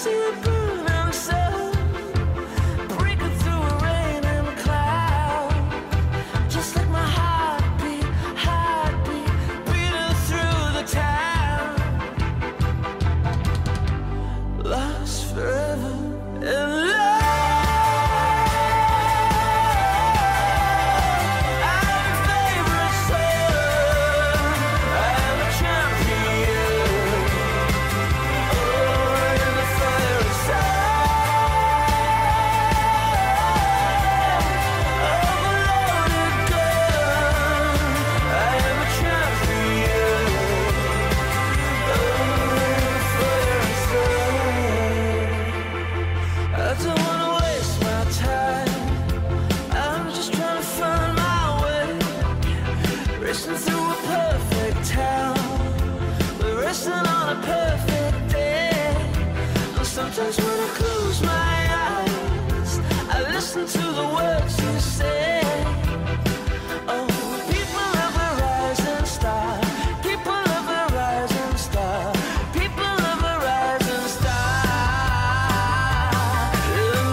see the burning sun breaking through a rain and a cloud, just like my heartbeat, beating through the town. Lost forever in love. Racing through a perfect town, we're racing on a perfect day. And sometimes when I close my eyes, I listen to the words you say. Oh, people of a rising star, people of a rising star, people of a rising star. In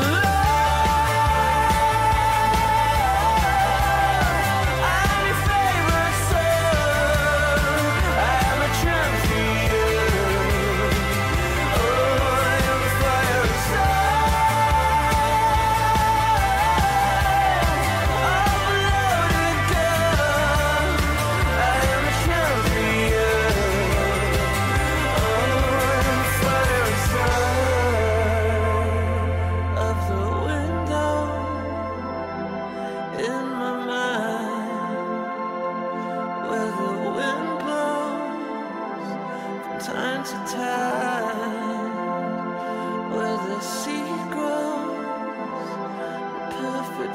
love, I'm your favorite son, I'm a champion. Oh, I am the fire sun of a loaded gun. I am a champion. Oh, I am the fire sun of the window in my mind, where the wind blows from time to time, where the sea grows a perfect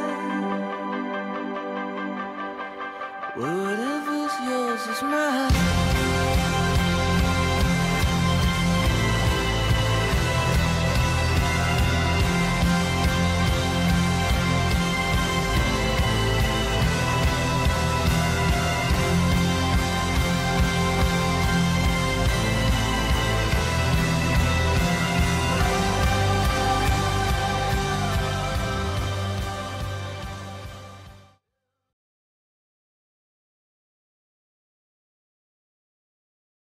vine, where whatever's yours is mine.